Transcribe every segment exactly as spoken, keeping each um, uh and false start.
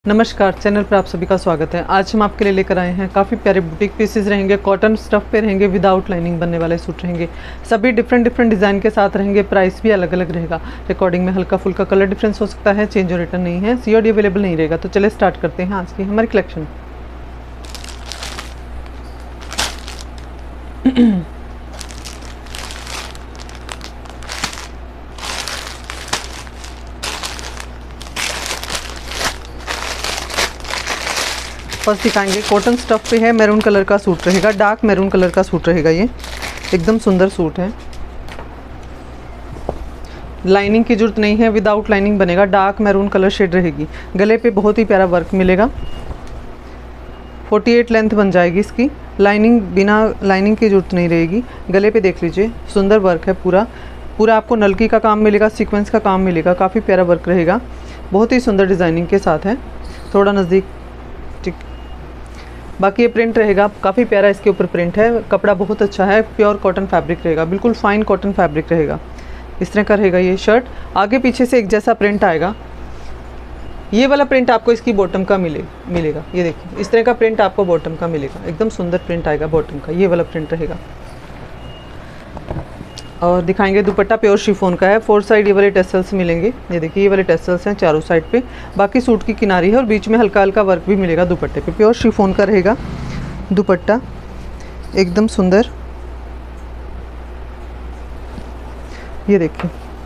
नमस्कार, चैनल पर आप सभी का स्वागत है। आज हम आपके लिए लेकर आए हैं काफ़ी प्यारे बुटीक पीसेस रहेंगे, कॉटन स्टफ पे रहेंगे, विदाउट लाइनिंग बनने वाले सूट रहेंगे। सभी डिफरेंट डिफरेंट डिज़ाइन के साथ रहेंगे, प्राइस भी अलग अलग रहेगा। रिकॉर्डिंग में हल्का फुल्का कलर डिफरेंस हो सकता है, चेंज और रिटर्न नहीं है, सीओडी अवेलेबल नहीं रहेगा। तो चलिए स्टार्ट करते हैं आज की हमारी कलेक्शन। फर्स्ट दिखाएंगे कॉटन स्टफ पे है, मैरून कलर का सूट रहेगा, डार्क मैरून कलर का सूट रहेगा। ये एकदम सुंदर सूट है, लाइनिंग की जरूरत नहीं है, विदाउट लाइनिंग बनेगा। डार्क मैरून कलर शेड रहेगी, गले पे बहुत ही प्यारा वर्क मिलेगा। अड़तालीस लेंथ बन जाएगी इसकी, लाइनिंग बिना लाइनिंग की जरूरत नहीं रहेगी। गले पे देख लीजिए, सुंदर वर्क है पूरा पूरा आपको नलकी का काम मिलेगा, सीक्वेंस का काम मिलेगा, काफ़ी प्यारा वर्क रहेगा, बहुत ही सुंदर डिज़ाइनिंग के साथ है। थोड़ा नज़दीक, ठीक। बाकी ये प्रिंट रहेगा काफ़ी प्यारा, इसके ऊपर प्रिंट है, कपड़ा बहुत अच्छा है, प्योर कॉटन फैब्रिक रहेगा, बिल्कुल फाइन कॉटन फैब्रिक रहेगा। इस तरह का रहेगा ये शर्ट, आगे पीछे से एक जैसा प्रिंट आएगा। ये वाला प्रिंट आपको इसकी बॉटम का मिले मिलेगा ये देखिए, इस तरह का प्रिंट आपको बॉटम का मिलेगा, एकदम सुंदर प्रिंट आएगा बॉटम का, ये वाला प्रिंट रहेगा। और दिखाएंगे दुपट्टा प्योर शिफॉन का है, फोर साइड ये वाले टेसल्स मिलेंगे, ये देखिए ये वाले टेसल्स हैं चारों साइड पे, बाकी सूट की किनारी है और बीच में हल्का हल्का वर्क भी मिलेगा दुपट्टे पे। प्योर शिफॉन का रहेगा दुपट्टा, एकदम सुंदर। ये देखिए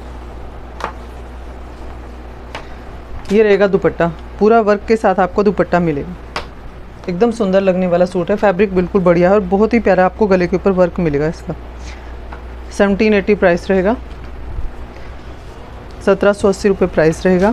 ये रहेगा दुपट्टा, पूरा वर्क के साथ आपको दुपट्टा मिलेगा, एकदम सुंदर लगने वाला सूट है। फैब्रिक बिल्कुल बढ़िया है और बहुत ही प्यारा आपको गले के ऊपर वर्क मिलेगा इसका। सेवनटीन एटी प्राइस रहेगा, सत्रह सौ अस्सी रुपये प्राइस रहेगा।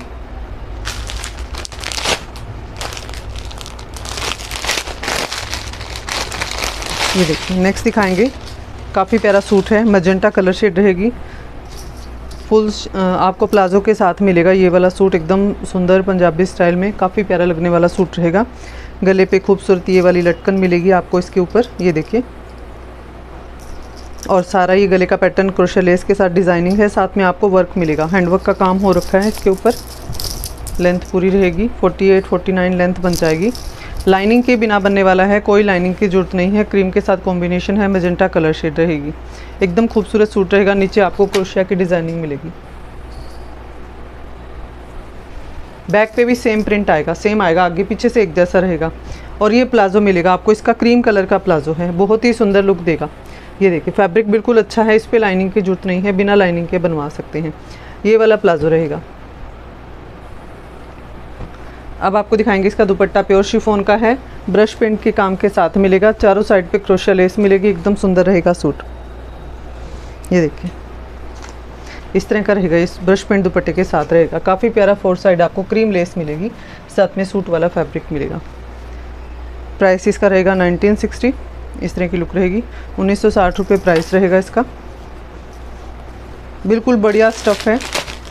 ये देखिए नेक्स्ट दिखाएंगे, काफ़ी प्यारा सूट है, मजेंटा कलर शेड रहेगी, फुल आपको प्लाजो के साथ मिलेगा। ये वाला सूट एकदम सुंदर पंजाबी स्टाइल में काफ़ी प्यारा लगने वाला सूट रहेगा। गले पे खूबसूरत ये वाली लटकन मिलेगी आपको इसके ऊपर, ये देखिए, और सारा ये गले का पैटर्न क्रोशे लेस के साथ डिज़ाइनिंग है, साथ में आपको वर्क मिलेगा, हैंडवर्क का काम हो रखा है इसके ऊपर। लेंथ पूरी रहेगी, अड़तालीस उनचास लेंथ बन जाएगी। लाइनिंग के बिना बनने वाला है, कोई लाइनिंग की ज़रूरत नहीं है, क्रीम के साथ कॉम्बिनेशन है, मैजेंटा कलर शेड रहेगी, एकदम खूबसूरत सूट रहेगा। नीचे आपको क्रोशिया की डिज़ाइनिंग मिलेगी, बैक पे भी सेम प्रिंट आएगा, सेम आएगा, आगे पीछे से एक जैसा रहेगा। और ये प्लाजो मिलेगा आपको, इसका क्रीम कलर का प्लाजो है, बहुत ही सुंदर लुक देगा। ये देखिए फैब्रिक बिल्कुल अच्छा है, इस पे लाइनिंग की जरूरत नहीं है, बिना लाइनिंग के बनवा सकते हैं। ये वाला प्लाजो रहेगा। अब आपको दिखाएंगे इसका दुपट्टा, प्योर शिफॉन का है, ब्रश पेंट के काम के साथ मिलेगा, चारों साइड पे क्रोशिया लेस मिलेगी, एकदम सुंदर रहेगा सूट। ये देखिए इस तरह का रहेगा, इस ब्रश पेंट दुपट्टे के साथ रहेगा, काफ़ी प्यारा। फोर साइड आपको क्रीम लेस मिलेगी, साथ में सूट वाला फैब्रिक मिलेगा। प्राइस इसका रहेगा नाइनटीन सिक्सटी, इस तरह की लुक रहेगी। उन्नीस सौ साठ रुपये प्राइस रहेगा इसका, बिल्कुल बढ़िया स्टफ़ है।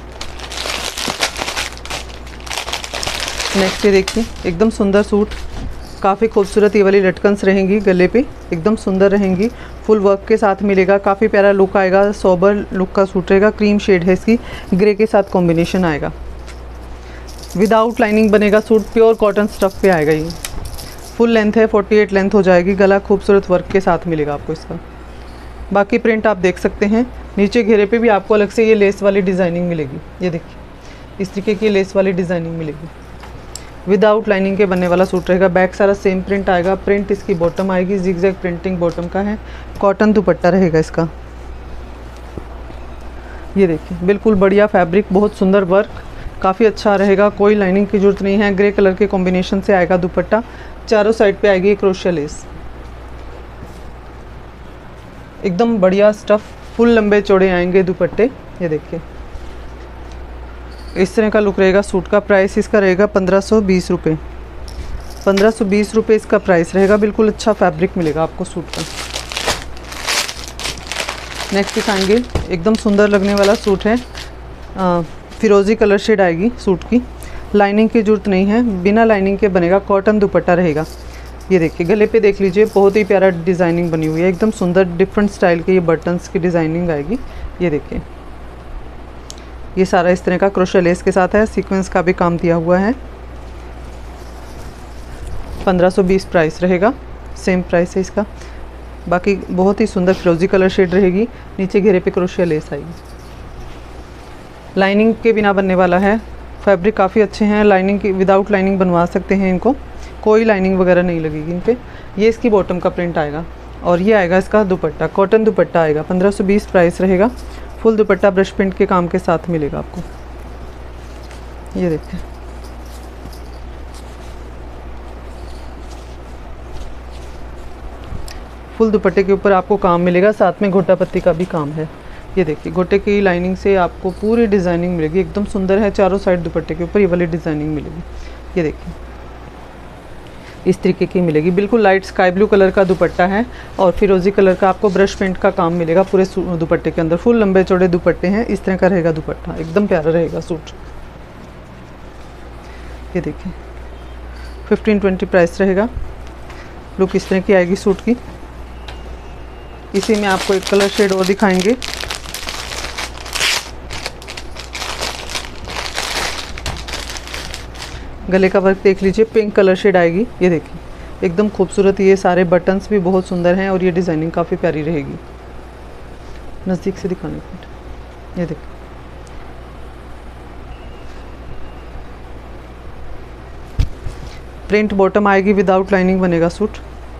नेक्स्ट ये देखिए, एकदम सुंदर सूट, काफ़ी खूबसूरत ये वाली लटकन्स रहेंगी गले पे, एकदम सुंदर रहेंगी, फुल वर्क के साथ मिलेगा, काफ़ी प्यारा लुक आएगा, सोबर लुक का सूट रहेगा। क्रीम शेड है इसकी, ग्रे के साथ कॉम्बिनेशन आएगा, विदाउट लाइनिंग बनेगा सूट, प्योर कॉटन स्टफ़ पे आएगा। ये फुल लेंथ है, अड़तालीस लेंथ हो जाएगी, गला खूबसूरत वर्क के साथ मिलेगा आपको इसका। बाकी प्रिंट आप देख सकते हैं, नीचे घेरे पे भी आपको अलग से ये लेस वाली डिज़ाइनिंग मिलेगी, ये देखिए इस तरीके की लेस वाली डिज़ाइनिंग मिलेगी। विदाउट लाइनिंग के बनने वाला सूट रहेगा, बैक सारा सेम प्रिंट आएगा, प्रिंट इसकी बॉटम आएगी, जिगजैग प्रिंटिंग बॉटम का है, कॉटन दुपट्टा रहेगा इसका। ये देखिए बिल्कुल बढ़िया फैब्रिक, बहुत सुंदर वर्क, काफ़ी अच्छा रहेगा, कोई लाइनिंग की जरूरत नहीं है। ग्रे कलर के कॉम्बिनेशन से आएगा दुपट्टा, चारों साइड पे आएगी क्रोशिया लेस, एकदम बढ़िया स्टफ़, फुल लंबे चौड़े आएंगे दुपट्टे। ये देखिए इस तरह का लुक रहेगा सूट का। प्राइस इसका रहेगा पंद्रह सौ बीस रुपये, पंद्रह सौ बीस रुपये इसका प्राइस रहेगा, बिल्कुल अच्छा फैब्रिक मिलेगा आपको सूट का। नेक्स्ट दिखाएंगे, एकदम सुंदर लगने वाला सूट है, आ, फिरोज़ी कलर शेड आएगी सूट की, लाइनिंग की जरूरत नहीं है, बिना लाइनिंग के बनेगा, कॉटन दुपट्टा रहेगा। ये देखिए गले पे देख लीजिए, बहुत ही प्यारा डिज़ाइनिंग बनी हुई है, एकदम सुंदर डिफरेंट स्टाइल के ये बटन्स की डिज़ाइनिंग आएगी। ये देखिए ये सारा इस तरह का क्रोशिया लेस के साथ है, सीक्वेंस का भी काम दिया हुआ है। पंद्रह सौ बीस प्राइस रहेगा, सेम प्राइस है इसका। बाकी बहुत ही सुंदर फिरोजी कलर शेड रहेगी, नीचे घेरे पे क्रोशिया लेस आएगी। लाइनिंग के बिना बनने वाला है, फैब्रिक काफ़ी अच्छे हैं, लाइनिंग की विदाउट लाइनिंग बनवा सकते हैं इनको, कोई लाइनिंग वगैरह नहीं लगेगी इन पे। ये इसकी बॉटम का प्रिंट आएगा और ये आएगा इसका दुपट्टा, कॉटन दुपट्टा आएगा, पंद्रह सौ बीस प्राइस रहेगा। फुल दुपट्टा ब्रश प्रिंट के काम के साथ मिलेगा आपको। ये देखिए फुल दुपट्टे के ऊपर आपको काम मिलेगा, साथ में गोटा पत्ती का भी काम है। ये देखिए गोटे की लाइनिंग से आपको पूरी डिज़ाइनिंग मिलेगी, एकदम सुंदर है। चारों साइड दुपट्टे के ऊपर ये वाली डिज़ाइनिंग मिलेगी। ये देखिए इस तरीके की मिलेगी, बिल्कुल लाइट स्काई ब्लू कलर का दुपट्टा है और फिरोजी कलर का आपको ब्रश पेंट का काम मिलेगा पूरे दुपट्टे के अंदर। फुल लंबे चौड़े दुपट्टे हैं, इस तरह का रहेगा दुपट्टा, एकदम प्यारा रहेगा सूट। ये देखिए फिफ्टीन ट्वेंटी प्राइस रहेगा। लुक इस तरह की आएगी सूट की। इसी में आपको एक कलर शेड और दिखाएंगे, गले का वर्क देख लीजिए, पिंक कलर शेड आएगी। ये देखिए एकदम खूबसूरत, ये सारे बटन्स भी बहुत सुंदर हैं और ये डिज़ाइनिंग काफ़ी प्यारी रहेगी। नज़दीक से दिखाने को, ये देखिए प्रिंट बॉटम आएगी, विदाउट लाइनिंग बनेगा सूट।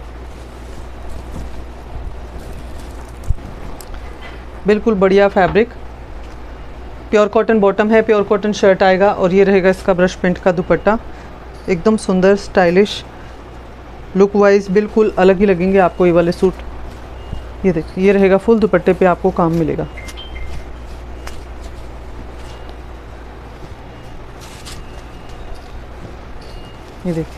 बिल्कुल बढ़िया फैब्रिक, प्योर कॉटन बॉटम है, प्योर कॉटन शर्ट आएगा और ये रहेगा इसका ब्रश प्रिंट का दुपट्टा। एकदम सुंदर स्टाइलिश, लुक वाइज बिल्कुल अलग ही लगेंगे आपको ये वाले सूट। ये देखिए ये रहेगा, फुल दुपट्टे पे आपको काम मिलेगा। ये देखिए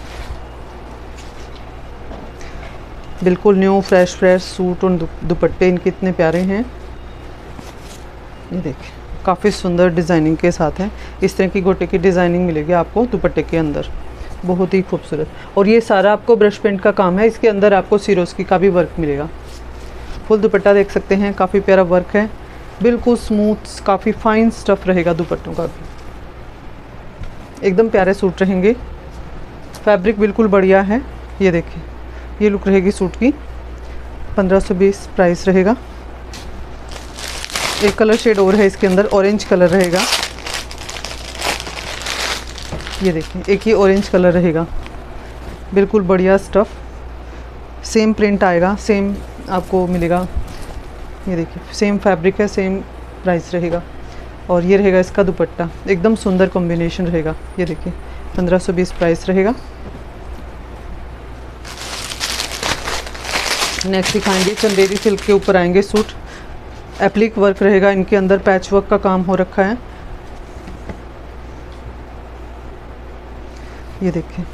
बिल्कुल न्यू फ्रेश फ्रेश सूट और दुपट्टे इनके इतने प्यारे हैं। ये देखिए काफ़ी सुंदर डिज़ाइनिंग के साथ है, इस तरह की गोटे की डिज़ाइनिंग मिलेगी आपको दुपट्टे के अंदर, बहुत ही खूबसूरत। और ये सारा आपको ब्रश पेंट का काम है, इसके अंदर आपको सिरोस्की का भी वर्क मिलेगा। फुल दुपट्टा देख सकते हैं, काफ़ी प्यारा वर्क है, बिल्कुल स्मूथ, काफ़ी फाइन स्टफ़ रहेगा दुपट्टों का भी, एकदम प्यारे सूट रहेंगे। फैब्रिक बिल्कुल बढ़िया है। ये देखिए ये लुक रहेगी सूट की, पंद्रह सौ बीस प्राइस रहेगा। एक कलर शेड और है इसके अंदर, ऑरेंज कलर रहेगा। ये देखिए एक ही ऑरेंज कलर रहेगा, बिल्कुल बढ़िया स्टफ़, सेम प्रिंट आएगा, सेम आपको मिलेगा। ये देखिए सेम फैब्रिक है, सेम प्राइस रहेगा। और ये रहेगा इसका दुपट्टा, एकदम सुंदर कॉम्बिनेशन रहेगा। ये देखिए पंद्रह सौ बीस प्राइस रहेगा। नेक्स्ट दिखाएंगे चंदेरी सिल्क के ऊपर आएंगे सूट, एप्लिक वर्क रहेगा, इनके अंदर पैच वर्क का काम हो रखा है। ये देखिए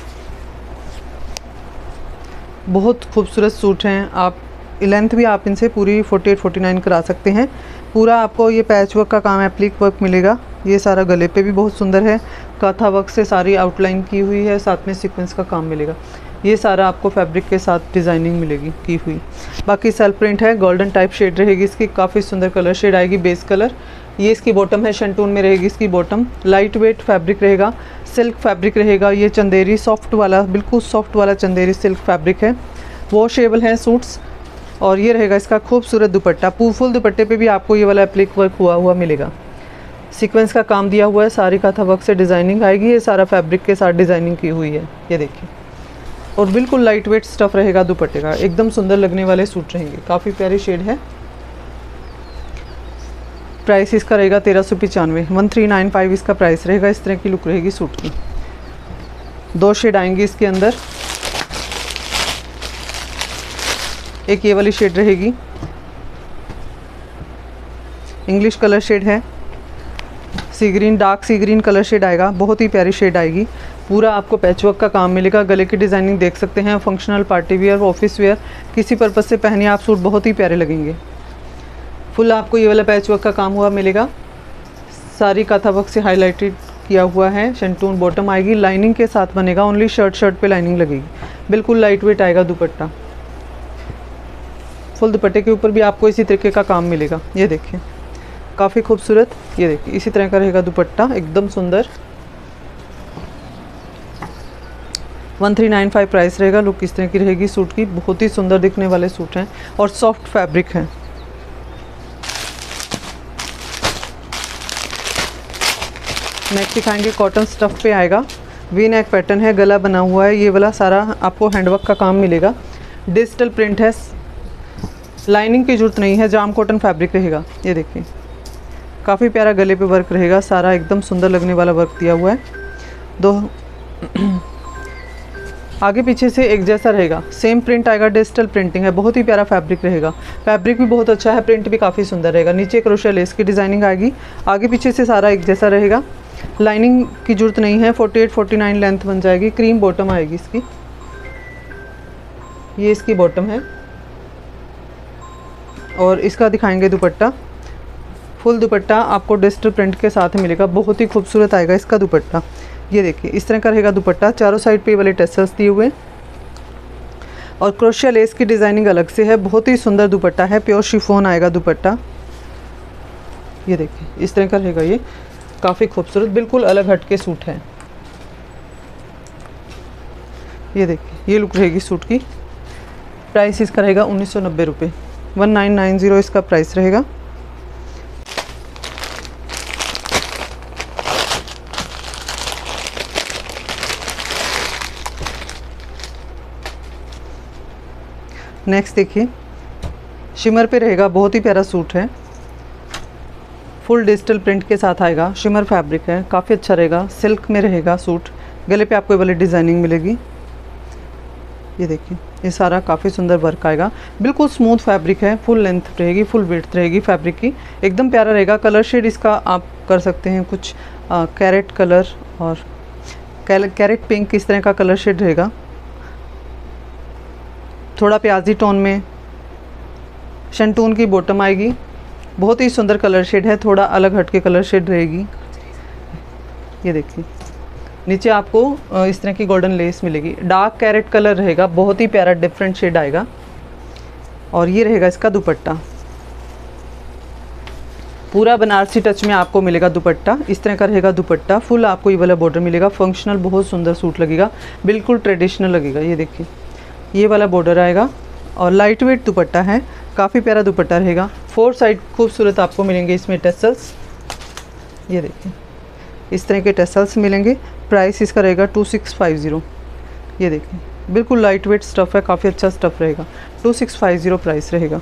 बहुत खूबसूरत सूट हैं, आप लेंथ भी आप इनसे पूरी फोर्टी एट फोर्टी नाइन करा सकते हैं। पूरा आपको ये पैच वर्क का काम, एप्लिक वर्क मिलेगा। ये सारा गले पे भी बहुत सुंदर है, काथा वर्क से सारी आउटलाइन की हुई है, साथ में सीक्वेंस का काम मिलेगा। ये सारा आपको फैब्रिक के साथ डिज़ाइनिंग मिलेगी की हुई। बाकी सेल्फ प्रिंट है, गोल्डन टाइप शेड रहेगी इसकी, काफ़ी सुंदर कलर शेड आएगी, बेस कलर। ये इसकी बॉटम है, शंटून में रहेगी इसकी बॉटम। लाइट वेट फैब्रिक रहेगा, सिल्क फैब्रिक रहेगा। ये चंदेरी सॉफ्ट वाला, बिल्कुल सॉफ्ट वाला चंदेरी सिल्क फैब्रिक है, वॉशेबल है सूट्स। और ये रहेगा इसका खूबसूरत दुपट्टा, फुल दुपट्टे पे भी आपको ये वाला एप्लिक वर्क हुआ हुआ मिलेगा, सीक्वेंस का काम दिया हुआ है, सारी काथा वर्क से डिज़ाइनिंग आएगी। ये सारा फैब्रिक के साथ डिज़ाइनिंग की हुई है। ये देखिए और बिल्कुल लाइट वेट स्टफ़ रहेगा दुपट्टे का, एकदम सुंदर लगने वाले सूट रहेंगे, काफ़ी प्यारी शेड है। प्राइस इसका रहेगा तेरह सौ पचानवे, वन थ्री नाइन फाइव इसका प्राइस रहेगा। इस तरह की लुक रहेगी सूट की। दो शेड आएंगी इसके अंदर, एक ये वाली शेड रहेगी, इंग्लिश कलर शेड है, sea green, dark sea green colour shade आएगा, बहुत ही प्यारी शेड आएगी। पूरा आपको पैचवर्क का काम मिलेगा, गले की डिज़ाइनिंग देख सकते हैं, functional, party wear, office wear, किसी पर्पज़ से पहनिए आप सूट, बहुत ही प्यारे लगेंगे। फुल आपको ये वाला पैचवर्क का काम हुआ मिलेगा, सारी काथा वर्क से हाईलाइटेड किया हुआ है। शंटून बॉटम आएगी, लाइनिंग के साथ बनेगा, ओनली शर्ट शर्ट पे लाइनिंग लगेगी, बिल्कुल लाइट वेट आएगा दुपट्टा। फुल दुपट्टे के ऊपर भी आपको इसी तरीके का काम मिलेगा। ये देखिए काफ़ी खूबसूरत, ये देखिए इसी तरह का रहेगा दुपट्टा, एकदम सुंदर। One three nine five price रहेगा। लुक किस तरह की रहेगी सूट की, बहुत ही सुंदर दिखने वाले सूट हैं और सॉफ्ट फैब्रिक है। नेक्स्ट दिखाएंगे कॉटन स्टफ पे आएगा, वी नेक पैटर्न है, गला बना हुआ है, ये वाला सारा आपको हैंडवर्क का काम मिलेगा। डिजिटल प्रिंट है, लाइनिंग की जरूरत नहीं है, जाम कॉटन फैब्रिक रहेगा। ये देखिए काफ़ी प्यारा गले पे वर्क रहेगा, सारा एकदम सुंदर लगने वाला वर्क दिया हुआ है। दो आगे पीछे से एक जैसा रहेगा, सेम प्रिंट आएगा, डिजिटल प्रिंटिंग है, बहुत ही प्यारा फैब्रिक रहेगा। फैब्रिक भी बहुत अच्छा है, प्रिंट भी काफ़ी सुंदर रहेगा। नीचे क्रोशिया लेस की डिज़ाइनिंग आएगी, आगे पीछे से सारा एक जैसा रहेगा, लाइनिंग की जरूरत नहीं है। Forty eight forty nine length बन जाएगी। क्रीम बॉटम आएगी इसकी, ये इसकी बॉटम है। और इसका दिखाएंगे दुपट्टा, फुल दुपट्टा आपको डिजिटल प्रिंट के साथ मिलेगा, बहुत ही खूबसूरत आएगा इसका दुपट्टा। ये देखिए इस तरह का रहेगा दुपट्टा, चारों साइड पे वाले टेसल्स दिए हुए और क्रोशिया लेस की डिज़ाइनिंग अलग से है, बहुत ही सुंदर दुपट्टा है, प्योर शिफॉन आएगा दुपट्टा। ये देखिए इस तरह का रहेगा, ये काफ़ी खूबसूरत बिल्कुल अलग हट के सूट है। ये देखिए ये लुक रहेगी सूट की। प्राइस इसका रहेगा उन्नीस सौ नब्बे रुपये, वन नाइन नाइन ज़ीरो इसका प्राइस रहेगा। नेक्स्ट देखिए शिमर पे रहेगा, बहुत ही प्यारा सूट है, फुल डिजिटल प्रिंट के साथ आएगा, शिमर फैब्रिक है, काफ़ी अच्छा रहेगा, सिल्क में रहेगा सूट। गले पे आपको ये वाली डिज़ाइनिंग मिलेगी। ये देखिए ये सारा काफ़ी सुंदर वर्क आएगा, बिल्कुल स्मूथ फैब्रिक है, फुल लेंथ रहेगी, फुल विड्थ रहेगी फैब्रिक की, एकदम प्यारा रहेगा। कलर शेड इसका आप कर सकते हैं कुछ आ, कैरेट कलर और कैरेट पिंक, इस तरह का कलर शेड रहेगा, थोड़ा प्याजी टोन में। शंटून की बॉटम आएगी, बहुत ही सुंदर कलर शेड है, थोड़ा अलग हट के कलर शेड रहेगी। ये देखिए नीचे आपको इस तरह की गोल्डन लेस मिलेगी, डार्क कैरेट कलर रहेगा, बहुत ही प्यारा डिफरेंट शेड आएगा। और ये रहेगा इसका दुपट्टा, पूरा बनारसी टच में आपको मिलेगा दुपट्टा, इस तरह का रहेगा दुपट्टा। फुल आपको ये वाला बॉर्डर मिलेगा, फंक्शनल बहुत सुंदर सूट लगेगा, बिल्कुल ट्रेडिशनल लगेगा। ये देखिए ये वाला बॉर्डर आएगा और लाइट वेट दुपट्टा है, काफ़ी प्यारा दुपट्टा रहेगा। फोर साइड खूबसूरत आपको मिलेंगे इसमें टेसल्स। ये देखिए इस तरह के टेसल्स मिलेंगे। प्राइस इसका रहेगा टू सिक्स फाइव ज़ीरो। ये देखिए बिल्कुल लाइट वेट स्टफ़ है, काफ़ी अच्छा स्टफ़ रहेगा, two six five zero price रहेगा।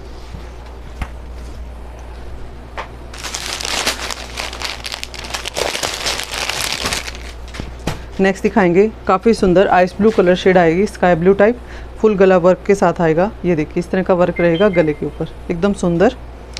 नेक्स्ट दिखाएंगे काफ़ी सुंदर आइस ब्लू कलर शेड आएगी, स्काई ब्लू टाइप, फुल गला वर्क के साथ आएगा। ये देखिए इस तरह का वर्क रहेगा गले के ऊपर, एकदम सुंदर।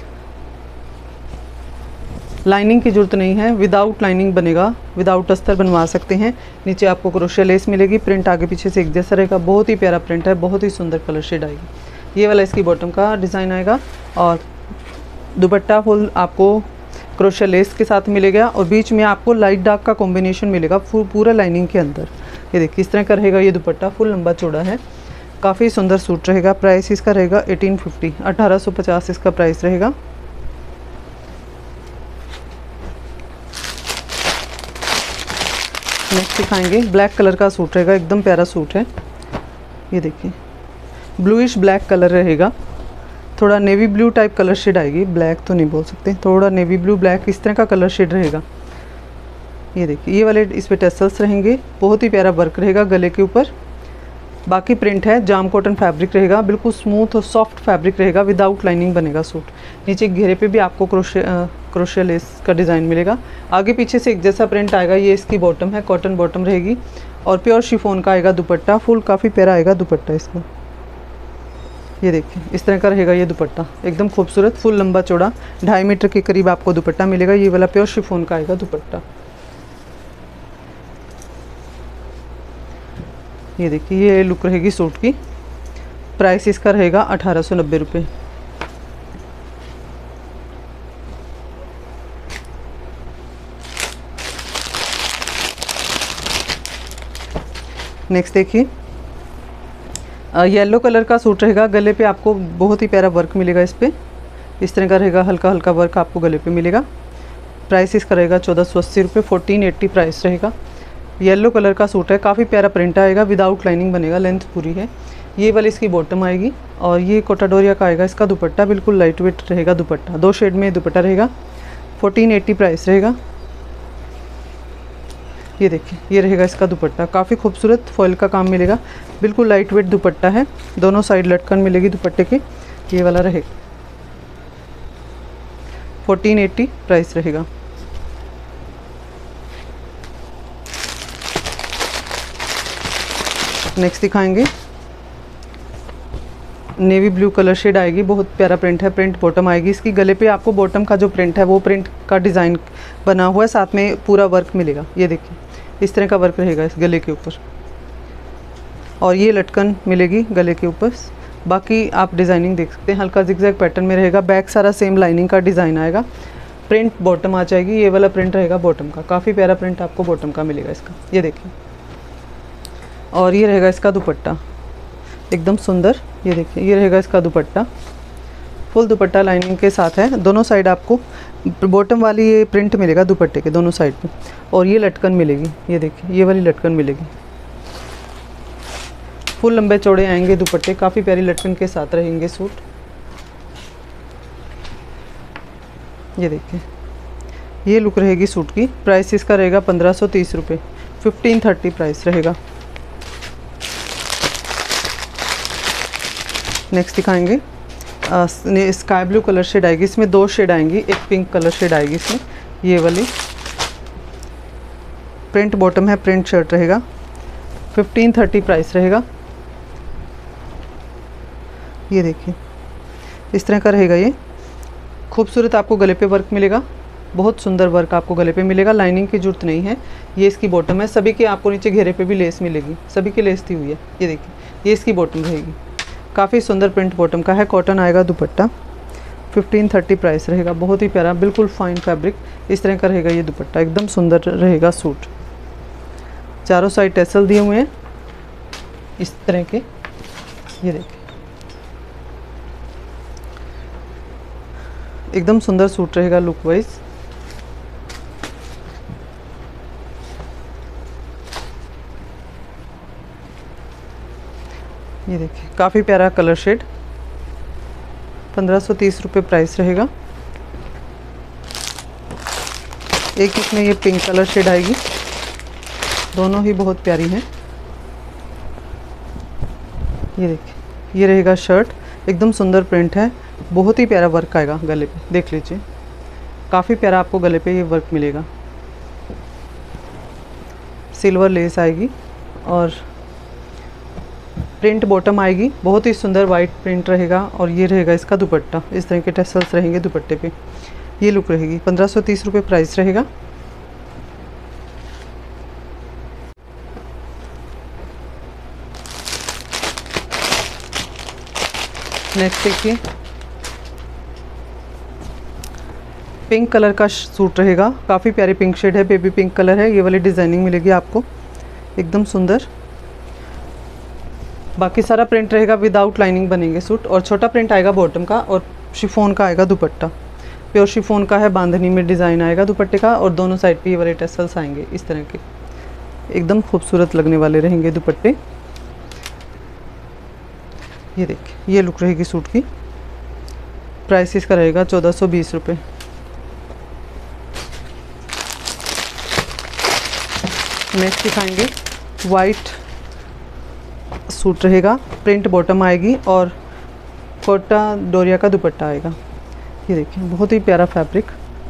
लाइनिंग की जरूरत नहीं है, विदाउट लाइनिंग बनेगा, विदाउट अस्तर बनवा सकते हैं। नीचे आपको क्रोशिया लेस मिलेगी, प्रिंट आगे पीछे से एक जैसा रहेगा, बहुत ही प्यारा प्रिंट है, बहुत ही सुंदर कलर शेड आएगी। ये वाला इसकी बॉटम का डिज़ाइन आएगा और दुपट्टा फुल आपको क्रोशिया लेस के साथ मिलेगा और बीच में आपको लाइट डार्क का कॉम्बिनेशन मिलेगा पूरा लाइनिंग के अंदर। ये देखिए इस तरह का रहेगा ये दुपट्टा, फुल लंबा चौड़ा है, काफ़ी सुंदर सूट रहेगा। प्राइस इसका रहेगा एटीन फिफ्टी, अठारह सौ पचास इसका प्राइस रहेगा। नेक्स्ट दिखाएंगे ब्लैक कलर का सूट रहेगा, एकदम प्यारा सूट है। ये देखिए ब्लूइश ब्लैक कलर रहेगा, थोड़ा navy blue type colour shade आएगी, ब्लैक तो नहीं बोल सकते, थोड़ा नेवी ब्लू ब्लैक इस तरह का कलर शेड रहेगा। ये देखिए ये वाले इस पे टेसल्स रहेंगे, बहुत ही प्यारा वर्क रहेगा गले के ऊपर। बाकी प्रिंट है, जाम कॉटन फैब्रिक रहेगा, बिल्कुल स्मूथ और सॉफ्ट फैब्रिक रहेगा, विदाउट लाइनिंग बनेगा सूट। नीचे घेरे पे भी आपको क्रोशिया क्रोशिया लेस का डिज़ाइन मिलेगा, आगे पीछे से एक जैसा प्रिंट आएगा। ये इसकी बॉटम है, कॉटन बॉटम रहेगी और प्योर शिफॉन का आएगा दुपट्टा, फुल काफ़ी प्यारा आएगा दुपट्टा इसका। ये देखिए इस तरह का रहेगा ये दुपट्टा, एकदम खूबसूरत, फुल लंबा चौड़ा, ढाई मीटर के करीब आपको दुपट्टा मिलेगा। ये वाला प्योर शिफॉन का आएगा दुपट्टा। ये देखिए ये लुक रहेगी सूट की। प्राइस इसका रहेगा अठारह सौ नब्बे रुपये। नेक्स्ट देखिए येलो कलर का सूट रहेगा, गले पे आपको बहुत ही प्यारा वर्क मिलेगा, इस पे इस तरह का रहेगा, हल्का हल्का वर्क आपको गले पे मिलेगा। प्राइस इसका रहेगा चौदह सौ अस्सी रुपये, फोर्टीन एट्टी प्राइस रहेगा। येलो कलर का सूट है, काफ़ी प्यारा प्रिंट आएगा, विदाउट लाइनिंग बनेगा, लेंथ पूरी है। ये वाली इसकी बॉटम आएगी और ये कोटा डोरिया का आएगा इसका दुपट्टा, बिल्कुल लाइट वेट रहेगा दुपट्टा, दो शेड में दुपट्टा रहेगा। फोर्टीन एट्टी प्राइस रहेगा। ये देखिए ये रहेगा इसका दुपट्टा, काफ़ी खूबसूरत फॉइल का काम मिलेगा, बिल्कुल लाइट वेट दुपट्टा है, दोनों साइड लटकन मिलेगी दुपट्टे के, ये वाला रहेगा। फोर्टीन एट्टी प्राइस रहेगा। नेक्स्ट दिखाएंगे, नेवी ब्लू कलर शेड आएगी, बहुत प्यारा प्रिंट है, प्रिंट बॉटम आएगी इसकी। गले पे आपको बॉटम का जो प्रिंट है वो प्रिंट का डिज़ाइन बना हुआ है, साथ में पूरा वर्क मिलेगा। ये देखिए इस तरह का वर्क रहेगा इस गले के ऊपर, और ये लटकन मिलेगी गले के ऊपर। बाकी आप डिज़ाइनिंग देख सकते हैं, हल्का जिगजैग पैटर्न में रहेगा। बैक सारा सेम लाइनिंग का डिज़ाइन आएगा, प्रिंट बॉटम आ जाएगी, ये वाला प्रिंट रहेगा बॉटम का, काफ़ी प्यारा प्रिंट आपको बॉटम का मिलेगा इसका। ये देखिए, और ये रहेगा इसका दुपट्टा, एकदम सुंदर। ये देखिए ये रहेगा इसका दुपट्टा, फुल दुपट्टा लाइनिंग के साथ है। दोनों साइड आपको बॉटम वाली ये प्रिंट मिलेगा दुपट्टे के दोनों साइड पे, और ये लटकन मिलेगी। ये देखिए ये वाली लटकन मिलेगी, फुल लंबे चौड़े आएंगे दुपट्टे, काफ़ी प्यारी लटकन के साथ रहेंगे सूट। ये देखिए ये लुक रहेगी सूट की। प्राइस इसका रहेगा पंद्रह सौ तीस रुपये, फिफ्टीन थर्टी प्राइस रहेगा। नेक्स्ट दिखाएंगे, स्काई ब्लू कलर शेड आएगी, इसमें दो शेड आएंगी, एक पिंक कलर शेड आएगी इसमें। ये वाली प्रिंट बॉटम है, प्रिंट शर्ट रहेगा, फिफ्टीन थर्टी प्राइस रहेगा। ये देखिए इस तरह का रहेगा, ये खूबसूरत आपको गले पे वर्क मिलेगा, बहुत सुंदर वर्क आपको गले पे मिलेगा, लाइनिंग की जरूरत नहीं है। ये इसकी बॉटम है, सभी के आपको नीचे घेरे पे भी लेस मिलेगी, सभी की लेस थी हुई है। ये देखिए ये इसकी बॉटम रहेगी, काफ़ी सुंदर प्रिंट बॉटम का है, कॉटन आएगा दुपट्टा, फिफ्टीन थर्टी प्राइस रहेगा। बहुत ही प्यारा, बिल्कुल फाइन फैब्रिक, इस तरह का रहेगा ये दुपट्टा, एकदम सुंदर रहेगा सूट। चारों साइड टेसल दिए हुए हैं इस तरह के। ये देखिए एकदम सुंदर सूट रहेगा लुक वाइज। ये देखिए काफ़ी प्यारा कलर शेड, पंद्रह सौ तीस रुपये प्राइस रहेगा। एक इसमें ये पिंक कलर शेड आएगी, दोनों ही बहुत प्यारी हैं। ये देखिए ये रहेगा शर्ट, एकदम सुंदर प्रिंट है, बहुत ही प्यारा वर्क आएगा गले पे, देख लीजिए काफ़ी प्यारा आपको गले पे ये वर्क मिलेगा। सिल्वर लेस आएगी और प्रिंट बॉटम आएगी, बहुत ही सुंदर वाइट प्रिंट रहेगा, और ये रहेगा इसका दुपट्टा, इस तरह के टेसल्स रहेंगे दुपट्टे पे। ये लुक रहेगी, पंद्रह सौ तीस रुपये प्राइस रहेगा। नेक्स्ट देखिए पिंक कलर का सूट रहेगा, काफ़ी प्यारी पिंक शेड है, बेबी पिंक कलर है, ये वाली डिज़ाइनिंग मिलेगी आपको, एकदम सुंदर। बाकी सारा प्रिंट रहेगा विदाउट लाइनिंग बनेंगे सूट, और छोटा प्रिंट आएगा बॉटम का, और शिफॉन का आएगा दुपट्टा, प्योर शिफॉन का है, बांधनी में डिज़ाइन आएगा दुपट्टे का, और दोनों साइड पे ये वाले टेसल्स आएंगे इस तरह के, एकदम खूबसूरत लगने वाले रहेंगे दुपट्टे। ये देखिए ये लुक रहेगी सूट की। प्राइस इसका रहेगा चौदह सौ बीस रुपये। नेक्स्ट दिखाएंगे, वाइट सूट रहेगा, प्रिंट बॉटम आएगी और कोटा डोरिया का दुपट्टा आएगा। ये देखिए बहुत ही प्यारा फैब्रिक,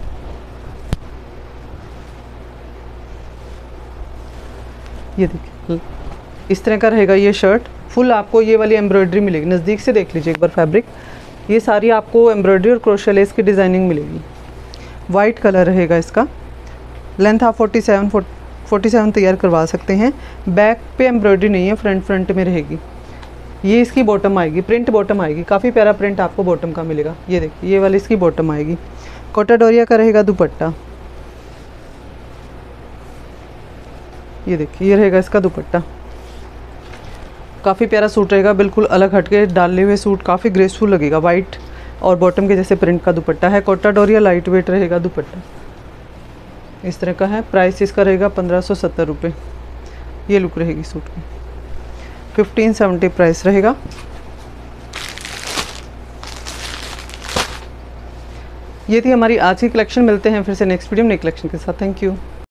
ये देखिए इस तरह का रहेगा ये शर्ट। फुल आपको ये वाली एम्ब्रॉयडरी मिलेगी, नज़दीक से देख लीजिए एक बार फैब्रिक, ये सारी आपको एम्ब्रॉयडरी और क्रोशे लेस की डिज़ाइनिंग मिलेगी। वाइट कलर रहेगा इसका, लेंथ आप फोर्टी सेवन फोर्टी सेवन तैयार करवा सकते हैं। बैक पे एम्ब्रॉयडरी नहीं है, फ्रंट फ्रंट में रहेगी। ये इसकी बॉटम आएगी, प्रिंट बॉटम आएगी, काफ़ी प्यारा प्रिंट आपको बॉटम का मिलेगा। ये देखिए ये वाली इसकी बॉटम आएगी, कोटा डोरिया का रहेगा दुपट्टा। ये देखिए ये रहेगा इसका दुपट्टा, काफ़ी प्यारा सूट रहेगा, बिल्कुल अलग हटके डाले हुए सूट, काफ़ी ग्रेसफुल लगेगा। वाइट और बॉटम के जैसे प्रिंट का दुपट्टा है, कोटा डोरिया लाइट वेट रहेगा दुपट्टा, इस तरह का है। प्राइस इसका रहेगा पंद्रह सौ सत्तर रुपये। ये लुक रहेगी सूट की। फिफ्टीन सेवेंटी प्राइस रहेगा। ये थी हमारी आज की कलेक्शन। मिलते हैं फिर से नेक्स्ट वीडियो में नई कलेक्शन के साथ। Thank you.